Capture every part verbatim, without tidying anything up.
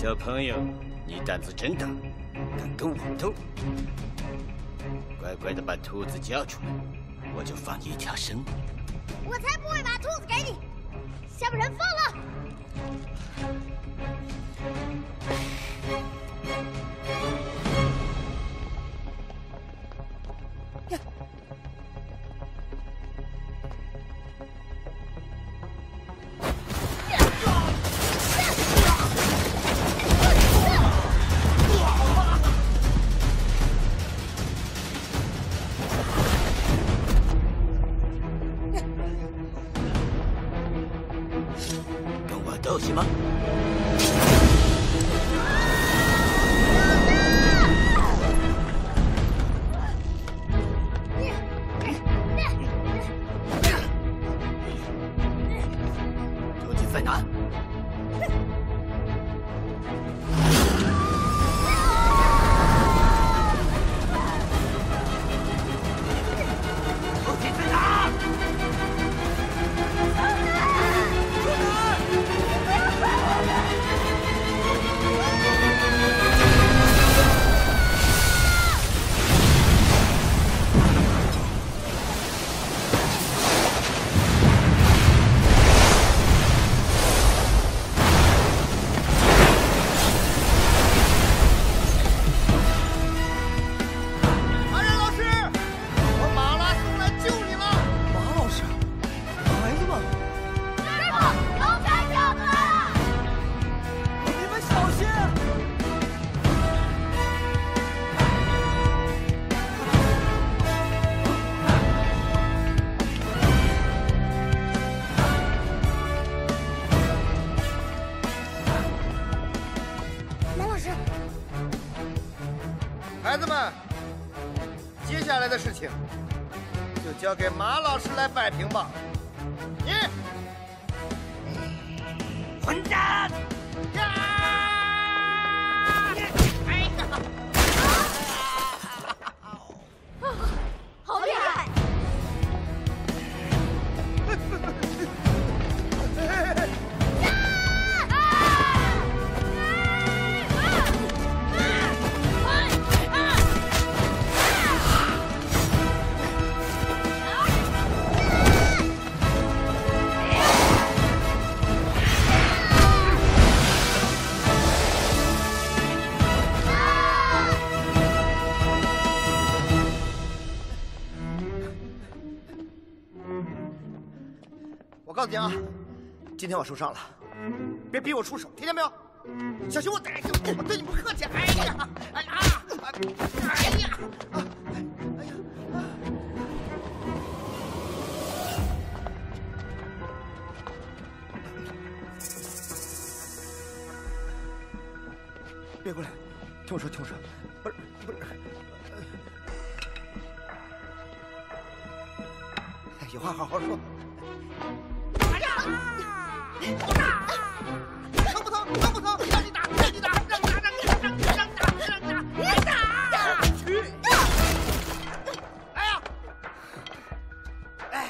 小朋友，你胆子真大，敢跟我斗！乖乖的把兔子交出来，我就放你一条生路。 我才不会把兔子给你，先把人放了。 斗行吗？兔子在哪？兔子在哪？ 孩子们，接下来的事情就交给马老师来摆平吧。你， 混蛋！ 呀！哎呀！ 好厉害！ 我告诉你啊，今天我受伤了，别逼我出手，听见没有？小心我逮着，我对你不客气。哎呀，哎呀，哎呀，哎呀，别过来，听我说，听我说，不是，不是，有话好好说。 疼不疼？疼不疼？让你打，让你打，让你打，让你打，让你打，让你打，让你打，你打！去！哎呀！哎！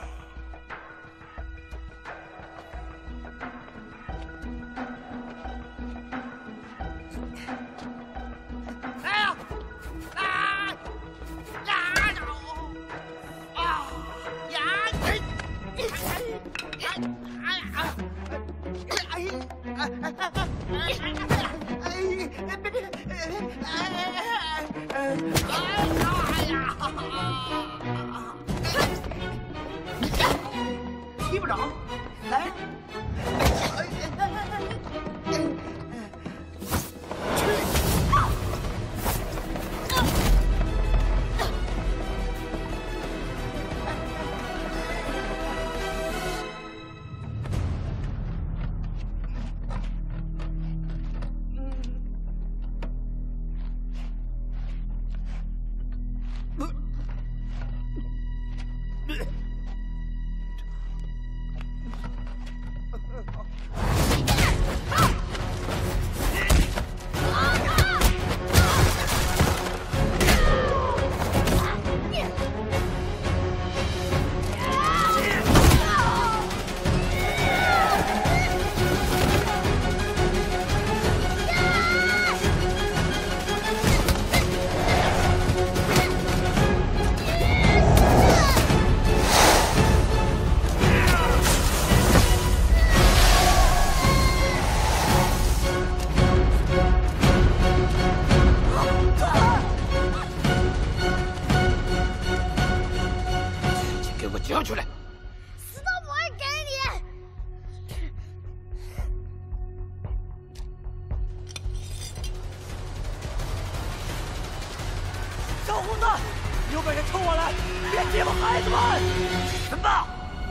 哎呀！啊！呀！啊！呀！哎！踢不着，来， 交出来！ 死都不会给你！ 小胡子，有本事冲我来，别欺负孩子们！怎么？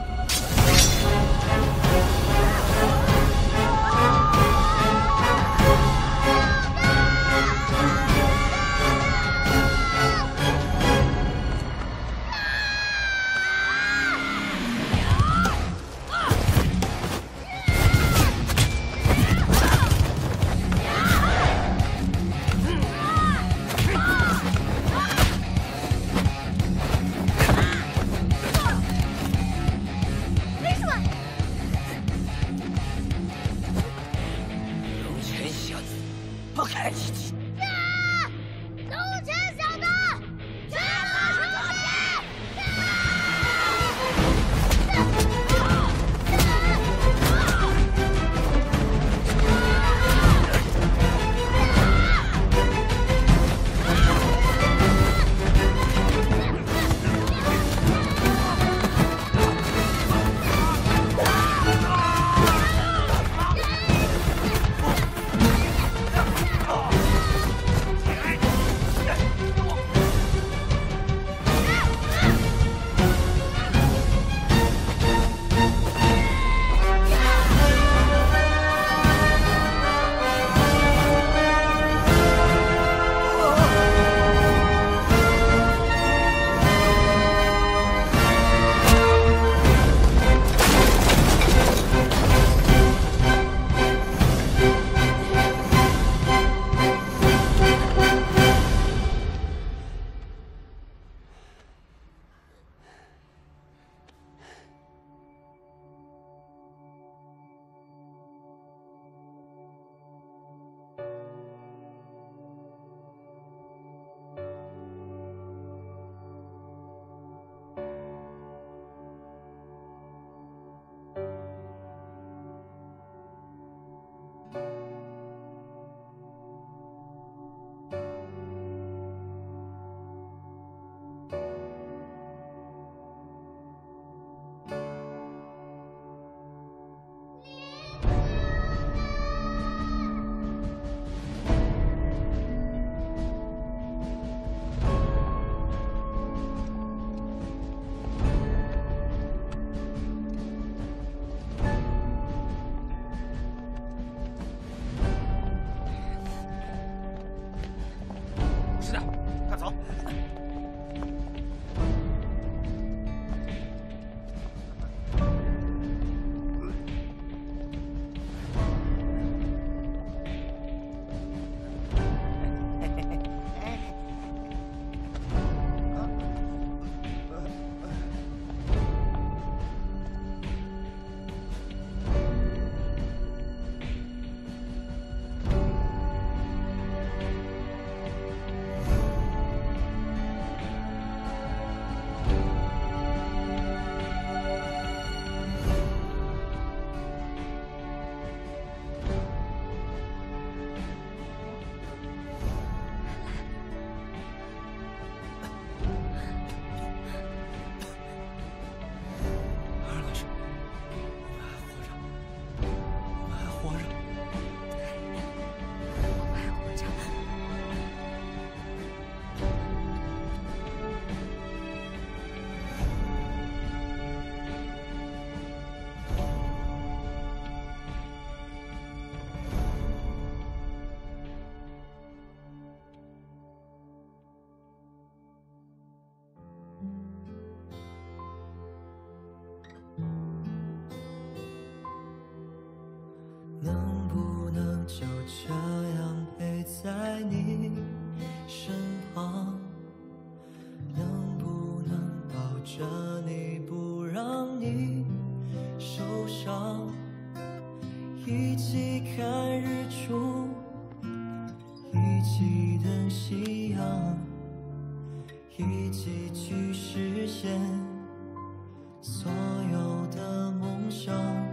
一起看日出，一起等夕阳，一起去实现所有的梦想。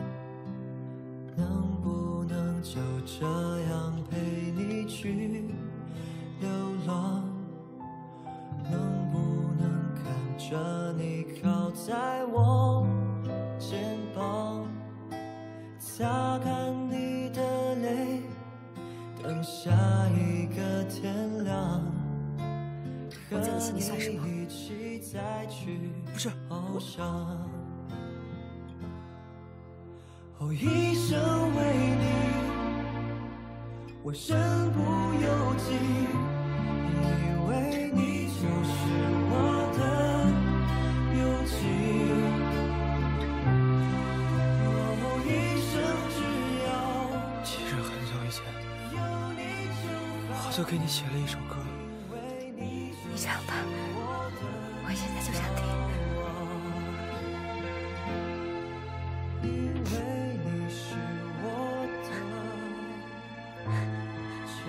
能不能就这样陪你去流浪？能不能看着你靠在我擦干你的泪，等下一个天亮。 我在你心里算什么？ 不是我。哦，一生为你，我身不由己，以为你就是我的勇气。哦，一生只要。 其实很久以前，我就给你写了一首歌。 你唱吧，我现在就想听。 因为你是我的骄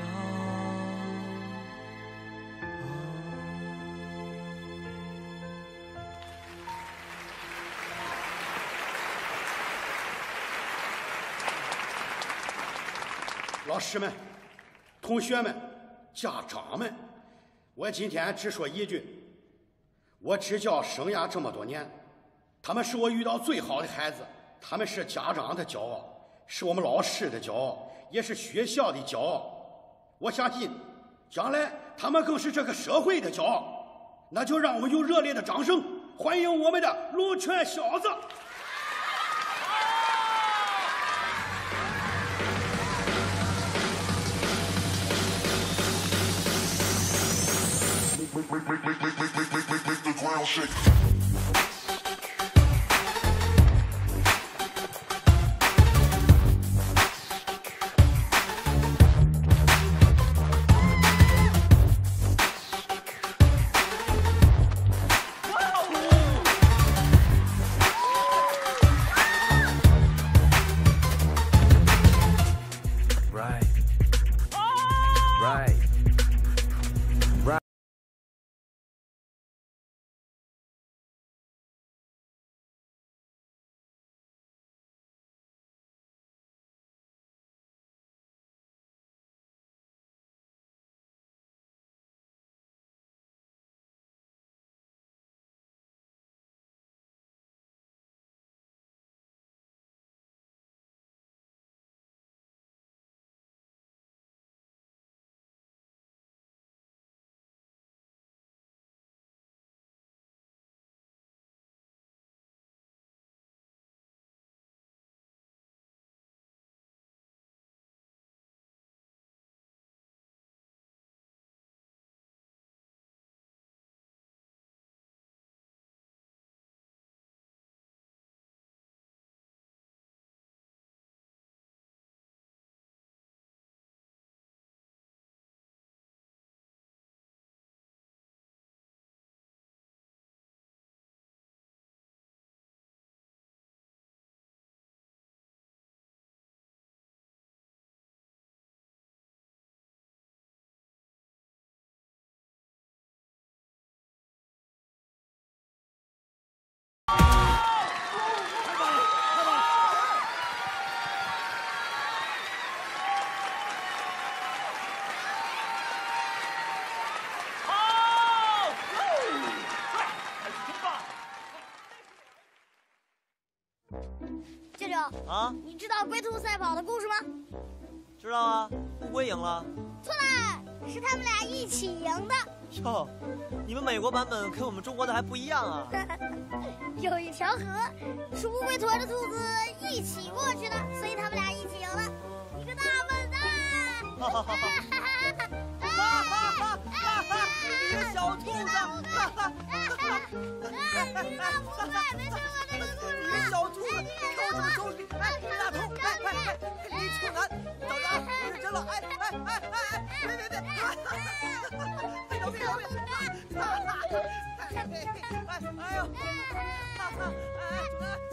傲。老师们、同学们、家长们，我今天只说一句：我执教生涯这么多年，他们是我遇到最好的孩子。他们是家长的骄傲，是我们老师的骄傲，也是学校的骄傲。我相信，将来他们更是这个社会的骄傲。那就让我们用热烈的掌声欢迎我们的龙泉小子！ 舅舅啊， 你知道龟兔赛跑的故事吗？ 知道啊，乌龟赢了。 错了，是他们俩一起赢的。 哟，你们美国版本跟我们中国的还不一样啊。 有一条河，是乌龟驮着兔子一起过去的，所以他们俩一起赢了。你个大笨蛋！ 哈哈哈哈！哈哈哈哈！你个小兔子！哈哈！ 你那不对，没听过这个故事。 你个小兔子，看我怎么收拾你！哎，大头，哎哎哎，你处男，你等着啊！我认真了！哎哎哎哎哎，别别别！饶命饶命！哎哎哎呦！哈哈！哎，主男。